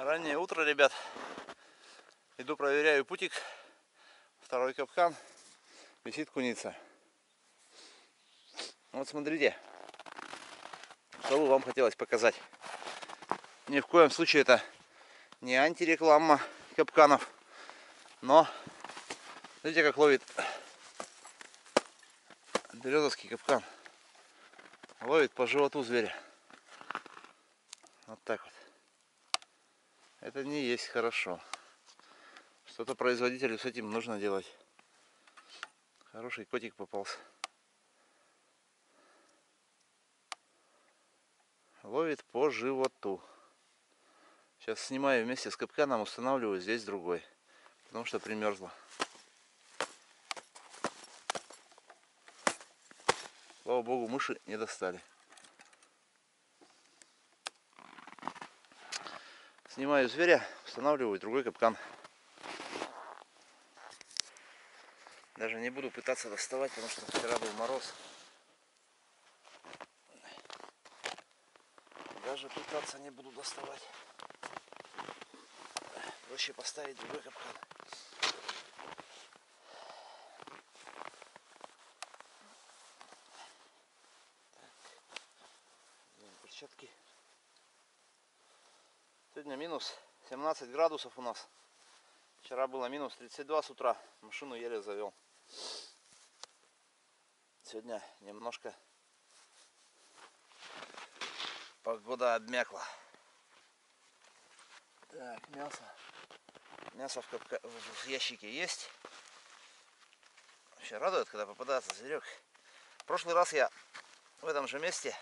Раннее утро, ребят. Иду проверяю путик. Второй капкан. Висит куница. Вот смотрите, что бы вам хотелось показать. Ни в коем случае это не антиреклама капканов. Но смотрите, как ловит березовский капкан. Ловит по животу зверя. Вот так вот. Это не есть хорошо. Что-то производителю с этим нужно делать. Хороший котик попался. Ловит по животу. Сейчас снимаю вместе с капканом, устанавливаю здесь другой. Потому что примерзло. Слава богу, мыши не достали. Снимаю зверя, устанавливаю другой капкан. Даже не буду пытаться доставать, потому что вчера был мороз. Даже пытаться не буду доставать. Проще поставить другой капкан. Перчатки. Сегодня минус 17 градусов у нас. Вчера было минус 32 с утра. Машину еле завел. Сегодня немножко погода обмякла. Так, мясо. Мясо в ящике есть. Вообще радует, когда попадается зверек. В прошлый раз я в этом же месте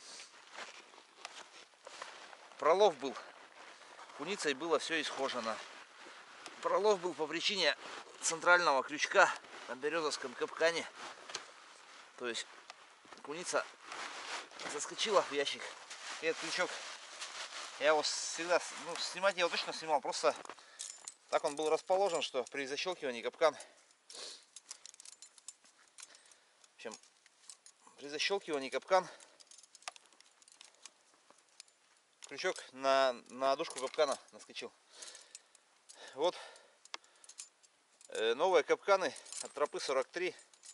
пролов был. Куницей было все исхожено. Пролов был по причине центрального крючка на березовском капкане. То есть куница заскочила в ящик. И этот крючок, я его всегда, снимать я его точно снимал. Просто так он был расположен, что при защелкивании капкан, в общем, при защелкивании капкан, крючок на дужку капкана наскочил. Вот новые капканы от тропы 43.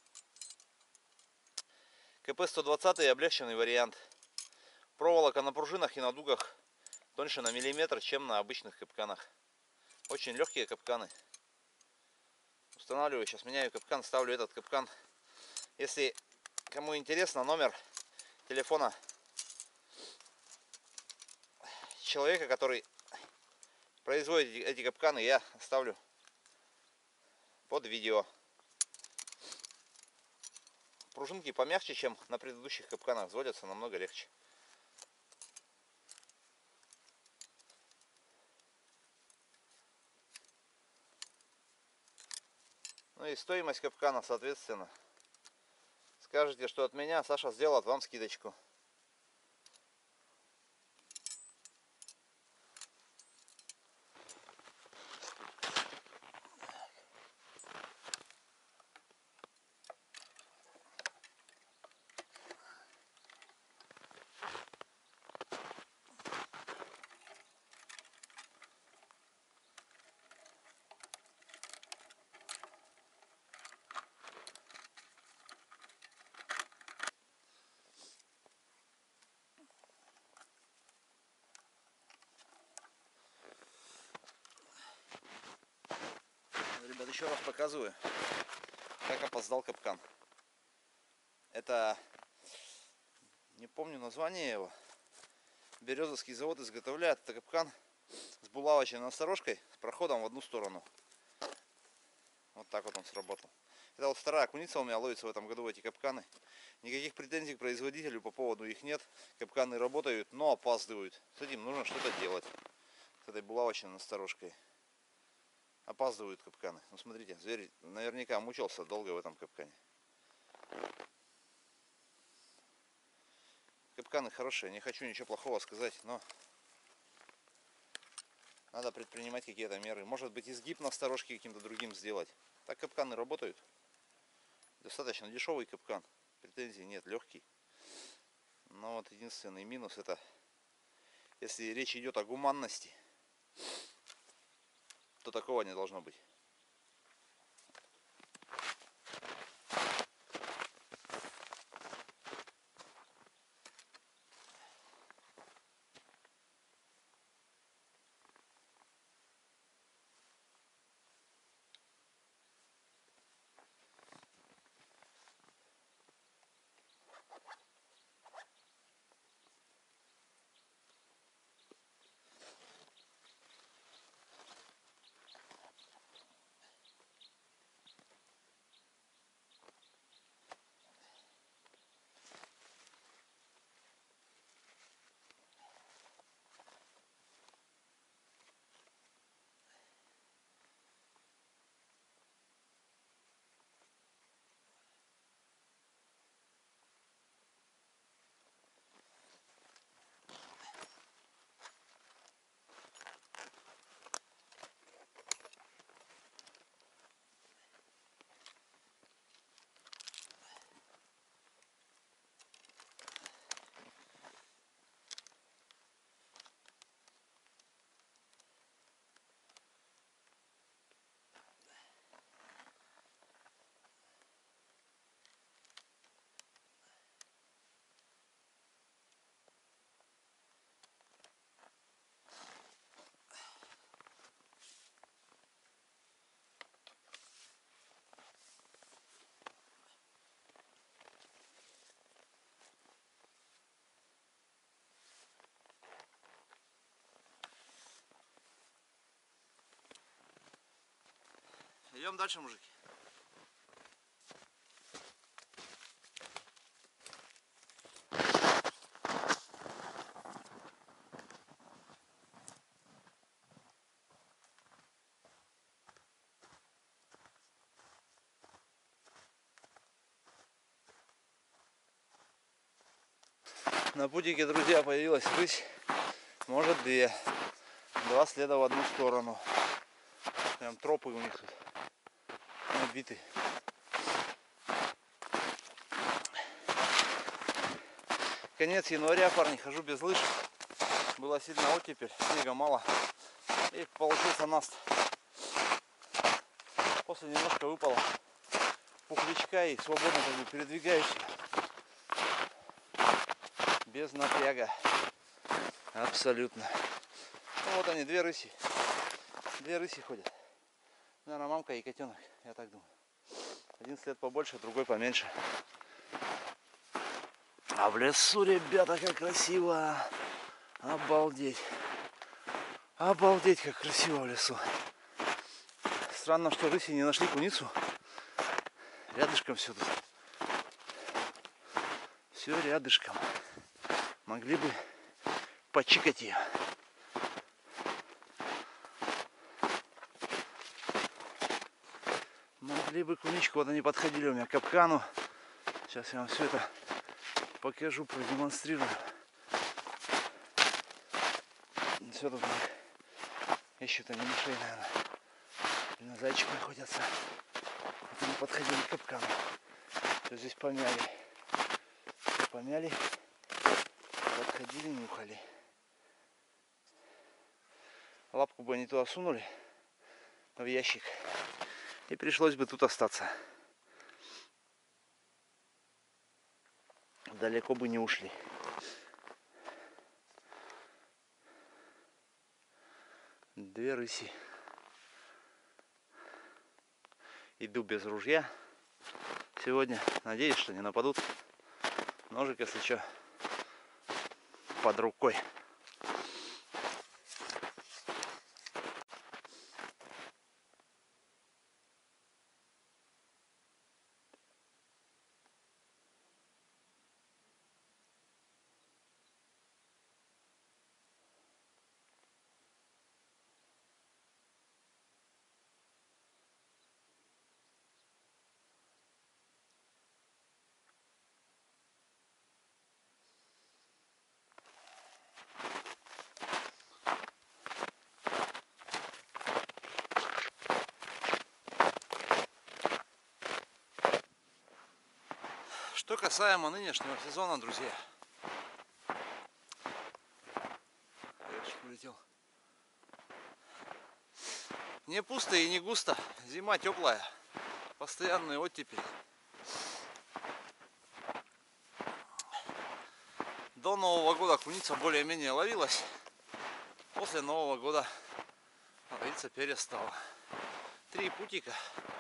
КП 120 облегченный вариант. Проволока на пружинах и на дугах тоньше на миллиметр, чем на обычных капканах. Очень легкие капканы. Устанавливаю, сейчас меняю капкан, ставлю этот капкан. Если кому интересно, номер телефона человека, который производит эти капканы, я оставлю под видео. Пружинки помягче, чем на предыдущих капканах, взводятся намного легче. Ну и стоимость капкана, соответственно. Скажете, что от меня, Саша сделает вам скидочку. Ребят, еще раз показываю, как опоздал капкан. Это, не помню название его, Березовский завод изготовляет этот капкан с булавочной насторожкой с проходом в одну сторону. Вот так вот он сработал. Это вот вторая куница у меня ловится в этом году в эти капканы. Никаких претензий к производителю по поводу их нет. Капканы работают, но опаздывают. С этим нужно что-то делать. С этой булавочной насторожкой. Опаздывают капканы. Ну смотрите, зверь наверняка мучился долго в этом капкане. Капканы хорошие, не хочу ничего плохого сказать, но надо предпринимать какие-то меры. Может быть, изгиб насторожки каким-то другим сделать. Так капканы работают. Достаточно дешевый капкан. Претензий нет, легкий. Но вот единственный минус — это если речь идет о гуманности, то такого не должно быть. Идем дальше, мужики. На путике, друзья, появилась рысь. Может, две. Два следа в одну сторону. Прям тропы у них тут набиты. Конец января, парни, хожу без лыж. Была сильная оттепель, снега мало. И получился наст. После немножко выпало пухлячка и свободно как бы передвигающий. Без напряга. Абсолютно. Ну вот они, две рыси. Две рыси ходят. Наверное, мамка и котенок, я так думаю. Один след побольше, другой поменьше. А в лесу, ребята, как красиво. Обалдеть. Обалдеть, как красиво в лесу. Странно, что рыси не нашли куницу. Рядышком все тут. Все рядышком. Могли бы почикать ее. Могли бы куничку. Вот они подходили у меня к капкану. Сейчас я вам все это покажу, продемонстрирую. Все тут ищут они мышей, наверное. Или на зайчиков охотятся. Вот они подходили к капкану. Все здесь помяли. Все помяли. Подходили, нюхали. Лапку бы они туда сунули, в ящик. И пришлось бы тут остаться. Далеко бы не ушли. Две рыси. Иду без ружья. Сегодня надеюсь, что не нападут. Ножик, если что, под рукой. Что касаемо нынешнего сезона, друзья. Полетел. Не пусто и не густо. Зима теплая. Постоянный оттепель. До Нового года куница более-менее ловилась. После Нового года ловиться перестала. 3 путика.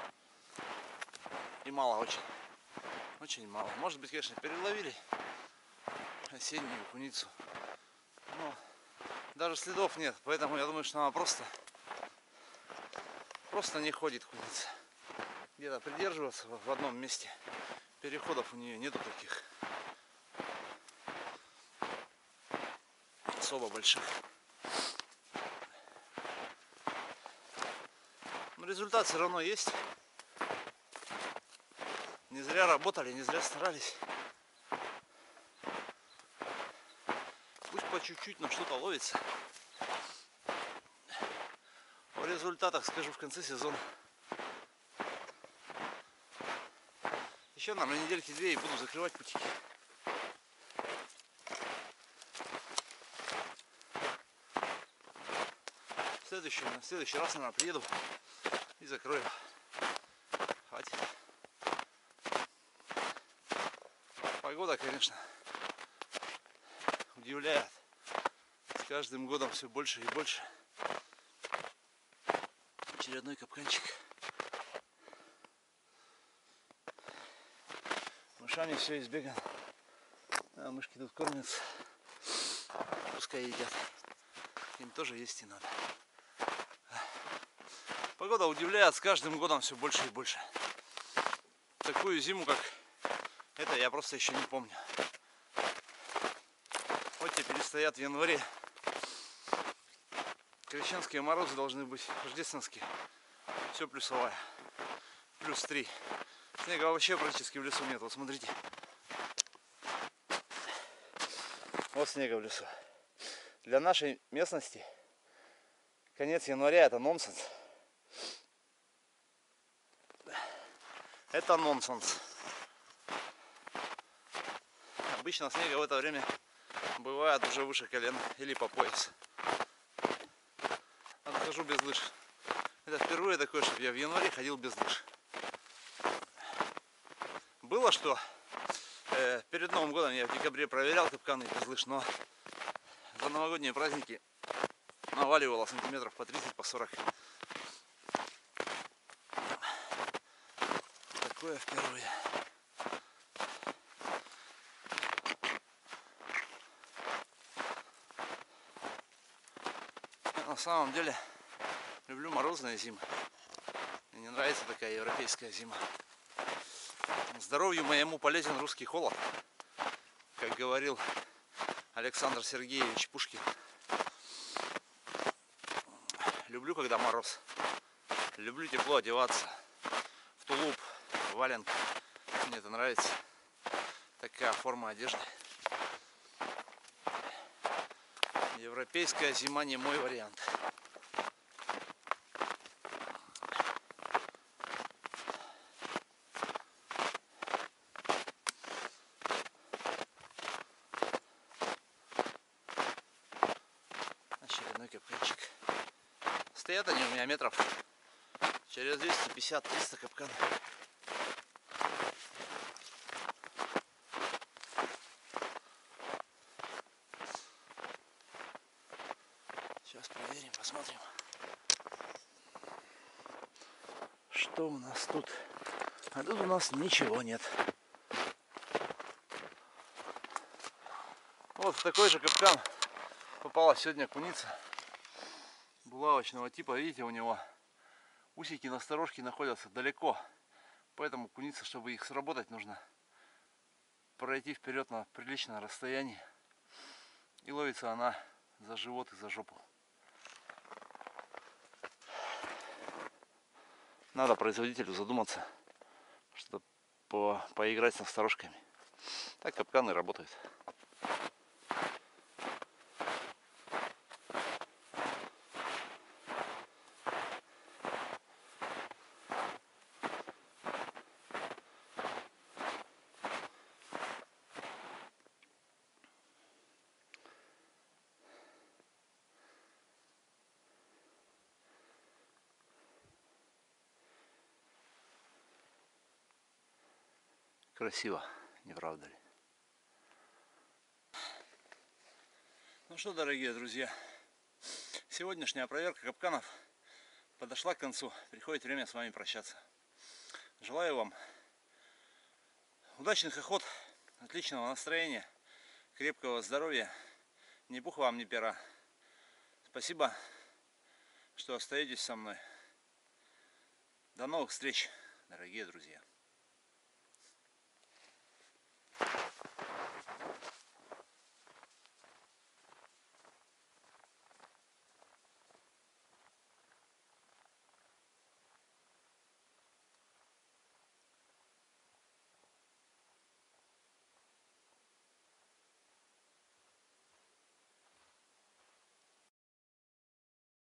И мало очень. Очень мало. Может быть, конечно, переловили осеннюю куницу. Но даже следов нет. Поэтому я думаю, что она просто не ходит куница. Где-то придерживаться в одном месте. Переходов у нее нету таких особо больших. Но результат все равно есть. Не зря работали, не зря старались. Пусть по чуть-чуть, но что-то ловится. О результатах скажу в конце сезона. Еще, наверное, недельки 2 и буду закрывать путики. В следующий раз, наверное, приеду и закрою. Хватит. Погода, конечно, удивляет. С каждым годом все больше и больше. Очередной капканчик. Мышами все избегано. А мышки тут кормятся. Пускай едят. Им тоже есть и надо. Погода удивляет, с каждым годом все больше и больше. Такую зиму, как это, я просто еще не помню. Вот теперь стоят в январе. Крещенские морозы должны быть, рождественские. Все плюсовая. Плюс 3. Снега вообще практически в лесу нет. Вот смотрите. Вот снега в лесу. Для нашей местности конец января — это нонсенс. Это нонсенс. Обычно снега в это время бывает уже выше колена или по пояс. А хожу без лыж. Это впервые такое, чтобы я в январе ходил без лыж. Было, что перед Новым годом я в декабре проверял капканы без лыж, но за новогодние праздники наваливало сантиметров по 30, по 40. Такое впервые. На самом деле люблю морозные зимы. Мне не нравится такая европейская зима. Здоровью моему полезен русский холод, как говорил Александр Сергеевич Пушкин. Люблю, когда мороз. Люблю тепло одеваться. В тулуп, в валенки. Мне это нравится. Такая форма одежды. Европейская зима не мой вариант. Очередной капканчик. Стоят они у меня метров через 250-300 капканов. Сейчас проверим, посмотрим, что у нас тут. А тут у нас ничего нет. Вот в такой же капкан попала сегодня куница булавочного типа. Видите, у него усики на сторожке находятся далеко. Поэтому куница, чтобы их сработать, нужно пройти вперед на приличное расстояние. И ловится она за живот и за жопу. Надо производителю задуматься, что поиграть с насторожками. Так капканы работают. Красиво, не правда ли? Ну что, дорогие друзья, сегодняшняя проверка капканов подошла к концу. Приходит время с вами прощаться. Желаю вам удачных охот, отличного настроения, крепкого здоровья, ни пуха вам, ни пера. Спасибо, что остаетесь со мной. До новых встреч, дорогие друзья.